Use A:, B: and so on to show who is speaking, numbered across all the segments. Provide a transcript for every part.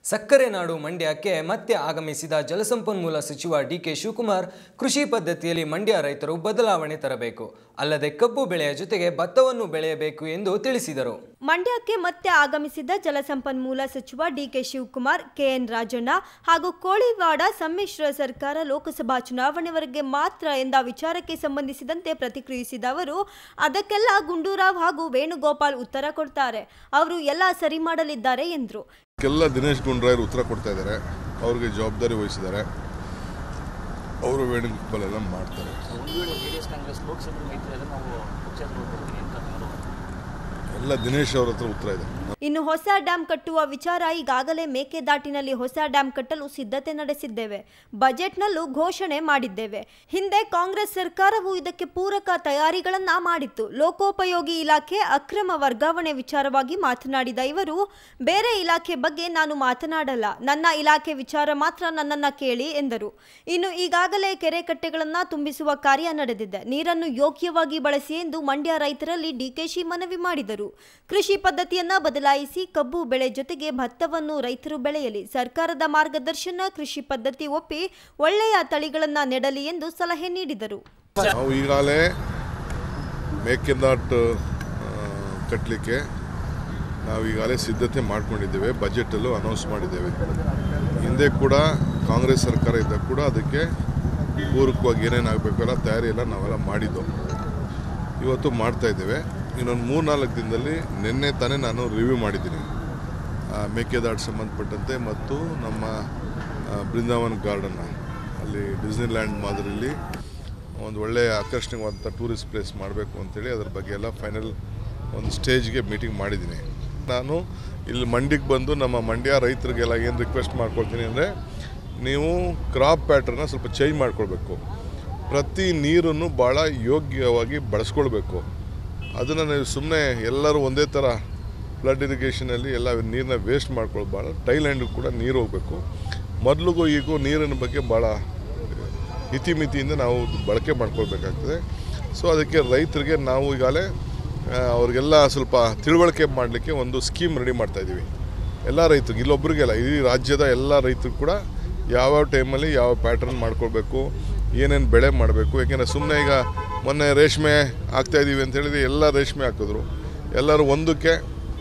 A: ಸಕ್ಕರೆ ನಾಡು ಮಂಡ್ಯಕ್ಕೆ ಮತ್ತೆ ಆಗಮಿಸಿದ ಜಲಸಂಪನ್ಮೂಲ ಸಚಿವ ಡಿಕೆ ಶಿವಕುಮಾರ್ ಕೃಷಿ ಪದ್ಧತಿಯಲ್ಲಿ ಮಂಡ್ಯ ರೈತರು ಬದಲಾವಣೆ ತರಬೇಕು, ಅಲ್ಲದೆ ಕಬ್ಬು ಬೆಳೆಯ ಜೊತೆಗೆ ಭತ್ತವನ್ನು ಬೆಳೆಯಬೇಕು ಎಂದು ತಿಳಿಸಿದರು.
B: ಮಂಡ್ಯಕ್ಕೆ ಮತ್ತೆ ಆಗಮಿಸಿದ ಜಲಸಂಪನ್ಮೂಲ ಸಚಿವ ಡಿಕೆ ಶಿವಕುಮಾರ್, ಕೆಎನ್ ರಾಜಣ್ಣ ಹಾಗೂ ಕೋಳಿವಾಡ ಸಮ್ಮಿಶ್ರ ಸರ್ಕಾರ ಲೋಕಸಭಾ ಚುನಾವಣೆವರೆಗೆ ಮಾತ್ರ ಎಂದ ವಿಚಾರಕ್ಕೆ ಸಂಬಂಧಿಸಿದಂತೆ ಪ್ರತಿಕ್ರಿಯಿಸಿದ ಅವರು, ಅದಕ್ಕೆಲ್ಲ ಗುಂಡೂರಾವ್ ಹಾಗೂ ವೇಣುಗೋಪಾಲ್ ಉತ್ತರ ಕೊಡ್ತಾರೆ, ಅವರು ಎಲ್ಲ ಸರಿ ಮಾಡಲಿದ್ದಾರೆ ಎಂದರು.
C: ಎಲ್ಲ ದಿನೇಶ್ ಗುಂಡೂರಾವ್ ಉತ್ತರ ಕೊಡ್ತಾ ಇದ್ದಾರೆ, ಅವ್ರಿಗೆ ಜವಾಬ್ದಾರಿ ವಹಿಸಿದ್ದಾರೆ, ಅವರು ವೇಣುಗೋಪಾಲ್ ಎಲ್ಲ ಮಾಡ್ತಾರೆ. ಎಲ್ಲ ದಿನೇಶ್ ಅವರ ಹತ್ರ ಉತ್ತರ ಇದೆ.
B: ಇನ್ನು ಹೊಸ ಡ್ಯಾಂ ಕಟ್ಟುವ ವಿಚಾರ ಈಗಾಗಲೇ ಮೇಕೆದಾಟಿನಲ್ಲಿ ಹೊಸ ಡ್ಯಾಂ ಕಟ್ಟಲು ಸಿದ್ಧತೆ ನಡೆಸಿದ್ದೇವೆ, ಬಜೆಟ್ನಲ್ಲೂ ಘೋಷಣೆ ಮಾಡಿದ್ದೇವೆ. ಹಿಂದೆ ಕಾಂಗ್ರೆಸ್ ಸರ್ಕಾರವು ಇದಕ್ಕೆ ಪೂರಕ ತಯಾರಿಗಳನ್ನ ಮಾಡಿತ್ತು. ಲೋಕೋಪಯೋಗಿ ಇಲಾಖೆ ಅಕ್ರಮ ವರ್ಗಾವಣೆ ವಿಚಾರವಾಗಿ ಮಾತನಾಡಿದ ಇವರು, ಬೇರೆ ಇಲಾಖೆ ಬಗ್ಗೆ ನಾನು ಮಾತನಾಡಲ್ಲ, ನನ್ನ ಇಲಾಖೆ ವಿಚಾರ ಮಾತ್ರ ನನ್ನನ್ನ ಕೇಳಿ ಎಂದರು. ಇನ್ನು ಈಗಾಗಲೇ ಕೆರೆ ಕಟ್ಟೆಗಳನ್ನ ತುಂಬಿಸುವ ಕಾರ್ಯ ನಡೆದಿದೆ, ನೀರನ್ನು ಯೋಗ್ಯವಾಗಿ ಬಳಸಿ ಎಂದು ಮಂಡ್ಯ ರೈತರಲ್ಲಿ ಡಿಕೆಶಿ ಮನವಿ ಮಾಡಿದರು. ಕೃಷಿ ಪದ್ಧತಿಯನ್ನ ಬದಲಾಯಿಸಿ ಕಬ್ಬು ಬೆಳೆ ಜೊತೆಗೆ ಭತ್ತವನ್ನು ರೈತರು ಬೆಳೆಯಲಿ, ಸರ್ಕಾರದ ಮಾರ್ಗದರ್ಶನ ಕೃಷಿ ಪದ್ಧತಿ ಒಪ್ಪಿ ಒಳ್ಳೆಯ ತಳಿಗಳನ್ನ ನೆಡಲಿ ಎಂದು ಸಲಹೆ ನೀಡಿದರು.
C: ನಾವು ಈಗಾಗಲೇ ಮೇಕೆದಾಟು ಕಟ್ಟಲಿಕ್ಕೆ ನಾವು ಈಗಾಗಲೇ ಸಿದ್ಧತೆ ಮಾಡ್ಕೊಂಡಿದ್ದೇವೆ, ಬಜೆಟಲ್ಲೂ ಅನೌನ್ಸ್ ಮಾಡಿದ್ದೇವೆ. ಹಿಂದೆ ಕೂಡ ಕಾಂಗ್ರೆಸ್ ಸರ್ಕಾರ ಇದ್ದಾಗ ಕೂಡ ಅದಕ್ಕೆ ಪೂರಕವಾಗಿ ಏನೇನಾಗಬೇಕು ಎಲ್ಲ ತಯಾರಿ ಎಲ್ಲ ನಾವೆಲ್ಲ ಮಾಡಿದ್ದು, ಇವತ್ತು ಮಾಡ್ತಾ ಇದ್ದೇವೆ. ಇನ್ನೊಂದು 3-4 ದಿನದಲ್ಲಿ ನಿನ್ನೆ ತಾನೇ ನಾನು ರಿವ್ಯೂ ಮಾಡಿದ್ದೀನಿ ಮೇಕೆದಾಟು ಸಂಬಂಧಪಟ್ಟಂತೆ ಮತ್ತು ನಮ್ಮ ಬೃಂದಾವನ್ ಗಾರ್ಡನ್ನ ಅಲ್ಲಿ ಡಿಸ್ನಿಲ್ಯಾಂಡ್ ಮಾದರಿಯಲ್ಲಿ ಒಂದು ಒಳ್ಳೆಯ ಆಕರ್ಷಣೀಯವಾದಂಥ ಟೂರಿಸ್ಟ್ ಪ್ಲೇಸ್ ಮಾಡಬೇಕು ಅಂತೇಳಿ ಅದ್ರ ಬಗ್ಗೆ ಎಲ್ಲ ಫೈನಲ್ ಒಂದು ಸ್ಟೇಜ್ಗೆ ಮೀಟಿಂಗ್ ಮಾಡಿದ್ದೀನಿ. ನಾನು ಇಲ್ಲಿ ಮಂಡ್ಯಕ್ಕೆ ಬಂದು ನಮ್ಮ ಮಂಡ್ಯ ರೈತರಿಗೆಲ್ಲ ಏನು ರಿಕ್ವೆಸ್ಟ್ ಮಾಡ್ಕೊಳ್ತೀನಿ ಅಂದರೆ, ನೀವು ಕ್ರಾಪ್ ಪ್ಯಾಟ್ರನ್ನ ಸ್ವಲ್ಪ ಚೇಂಜ್ ಮಾಡ್ಕೊಳ್ಬೇಕು, ಪ್ರತಿ ನೀರನ್ನು ಭಾಳ ಯೋಗ್ಯವಾಗಿ ಬಳಸ್ಕೊಳ್ಬೇಕು. ಅದನ್ನು ನೀವು ಸುಮ್ಮನೆ ಎಲ್ಲರೂ ಒಂದೇ ಥರ ಫ್ಲಡ್ ಇರಿಗೇಷನಲ್ಲಿ ಎಲ್ಲ ನೀರನ್ನ ವೇಸ್ಟ್ ಮಾಡ್ಕೊಳ್ಬಾರ್ದು. ಟೈಲ್ಯಾಂಡಿಗೆ ಕೂಡ ನೀರು ಹೋಗಬೇಕು. ಮೊದಲಿಗೂ ಈಗೂ ನೀರಿನ ಬಗ್ಗೆ ಭಾಳ ಇತಿಮಿತಿಯಿಂದ ನಾವು ಬಳಕೆ ಮಾಡ್ಕೊಳ್ಬೇಕಾಗ್ತದೆ. ಸೊ ಅದಕ್ಕೆ ರೈತರಿಗೆ ನಾವು ಈಗಾಗಲೇ ಅವ್ರಿಗೆಲ್ಲ ಸ್ವಲ್ಪ ತಿಳುವಳಿಕೆ ಮಾಡಲಿಕ್ಕೆ ಒಂದು ಸ್ಕೀಮ್ ರೆಡಿ ಮಾಡ್ತಾಯಿದ್ದೀವಿ. ಎಲ್ಲ ರೈತರಿಗೆ, ಇಲ್ಲೊಬ್ರಿಗೆಲ್ಲ, ಈ ರಾಜ್ಯದ ಎಲ್ಲ ರೈತರು ಕೂಡ ಯಾವ್ಯಾವ ಟೈಮಲ್ಲಿ ಯಾವ ಪ್ಯಾಟ್ರನ್ ಮಾಡ್ಕೊಳ್ಬೇಕು, ಏನೇನು ಬೆಳೆ ಮಾಡಬೇಕು. ಯಾಕೆಂದರೆ ಸುಮ್ಮನೆ ಈಗ ಮೊನ್ನೆ ರೇಷ್ಮೆ ಹಾಕ್ತಾಯಿದ್ದೀವಿ ಅಂತ ಹೇಳಿದ್ರೆ ಎಲ್ಲ ರೇಷ್ಮೆ ಹಾಕಿದ್ರು, ಎಲ್ಲರೂ ಒಂದಕ್ಕೆ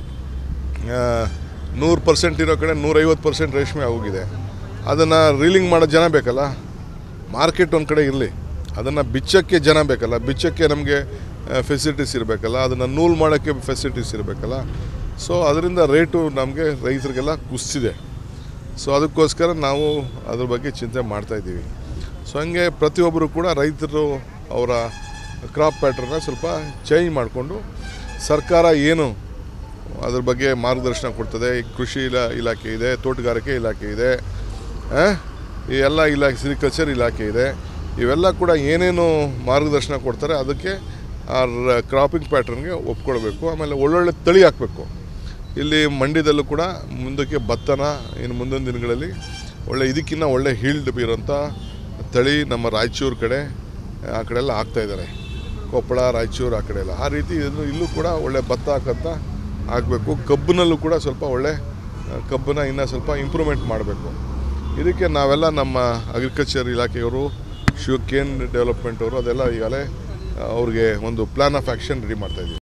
C: 100% ಇರೋ ಕಡೆ 150% ರೇಷ್ಮೆ ಆಗೋಗಿದೆ. ಅದನ್ನು ರೀಲಿಂಗ್ ಮಾಡೋ ಜನ ಬೇಕಲ್ಲ, ಮಾರ್ಕೆಟ್ ಒಂದು ಕಡೆ ಇರಲಿ, ಅದನ್ನು ಬಿಚ್ಚೋಕ್ಕೆ ಜನ ಬೇಕಲ್ಲ, ಬಿಚ್ಚೋಕ್ಕೆ ನಮಗೆ ಫೆಸಿಲಿಟೀಸ್ ಇರಬೇಕಲ್ಲ, ಅದನ್ನು ನೂಲು ಮಾಡೋಕ್ಕೆ ಫೆಸಿಲಿಟೀಸ್ ಇರಬೇಕಲ್ಲ. ಸೊ ಅದರಿಂದ ರೇಟು ನಮಗೆ ರೈತರಿಗೆಲ್ಲ ಕುಸಿದಿದೆ. ಸೊ ಅದಕ್ಕೋಸ್ಕರ ನಾವು ಅದ್ರ ಬಗ್ಗೆ ಚಿಂತೆ ಮಾಡ್ತಾಯಿದ್ದೀವಿ. ಸೊ ಹಂಗೆ ಪ್ರತಿಯೊಬ್ಬರು ಕೂಡ ರೈತರು ಅವರ ಕ್ರಾಪ್ ಪ್ಯಾಟ್ರನ್ನ ಸ್ವಲ್ಪ ಚೇಂಜ್ ಮಾಡಿಕೊಂಡು ಸರ್ಕಾರ ಏನು ಅದ್ರ ಬಗ್ಗೆ ಮಾರ್ಗದರ್ಶನ ಕೊಡ್ತದೆ. ಕೃಷಿ ಇಲಾಖೆ ಇದೆ, ತೋಟಗಾರಿಕೆ ಇಲಾಖೆ ಇದೆ, ಈ ಎಲ್ಲ ಇಲಾಖೆ, ಸಿರಿಕಲ್ಚರ್ ಇಲಾಖೆ ಇದೆ, ಇವೆಲ್ಲ ಕೂಡ ಏನೇನು ಮಾರ್ಗದರ್ಶನ ಕೊಡ್ತಾರೆ ಅದಕ್ಕೆ ಆ ಕ್ರಾಪಿಂಗ್ ಪ್ಯಾಟ್ರನ್ಗೆ ಒಪ್ಕೊಳ್ಬೇಕು. ಆಮೇಲೆ ಒಳ್ಳೊಳ್ಳೆ ತಳಿ ಹಾಕಬೇಕು. ಇಲ್ಲಿ ಮಂಡ್ಯದಲ್ಲೂ ಕೂಡ ಮುಂದಕ್ಕೆ ಭತ್ತನ ಇನ್ನು ಮುಂದಿನ ದಿನಗಳಲ್ಲಿ ಇದಕ್ಕಿಂತ ಒಳ್ಳೆ ಹೀಲ್ಡ್ ಇರೋಂಥ ತಳಿ ನಮ್ಮ ರಾಯಚೂರು ಕಡೆ ಆ ಕಡೆ ಎಲ್ಲ ಹಾಕ್ತಾಯಿದ್ದಾರೆ, ಕೊಪ್ಪಳ, ರಾಯಚೂರು ಆ ಕಡೆ ಎಲ್ಲ. ಆ ರೀತಿ ಇಲ್ಲೂ ಕೂಡ ಒಳ್ಳೆ ಭತ್ತ ಹಾಕಂತ ಆಗಬೇಕು. ಕಬ್ಬಿನಲ್ಲೂ ಕೂಡ ಸ್ವಲ್ಪ ಒಳ್ಳೆ ಕಬ್ಬನ್ನ ಇನ್ನೂ ಸ್ವಲ್ಪ ಇಂಪ್ರೂವ್ಮೆಂಟ್ ಮಾಡಬೇಕು. ಇದಕ್ಕೆ ನಾವೆಲ್ಲ ನಮ್ಮ ಅಗ್ರಿಕಲ್ಚರ್ ಇಲಾಖೆಯವರು, ಶುಗರ್ ಕೇನ್ ಡೆವಲಪ್ಮೆಂಟ್ ಅವರು ಅದೆಲ್ಲ ಈಗಾಗಲೇ ಅವ್ರಿಗೆ ಒಂದು ಪ್ಲ್ಯಾನ್ ಆಫ್ ಆ್ಯಕ್ಷನ್ ರೆಡಿ ಮಾಡ್ತಾಯಿದ್ದೀವಿ.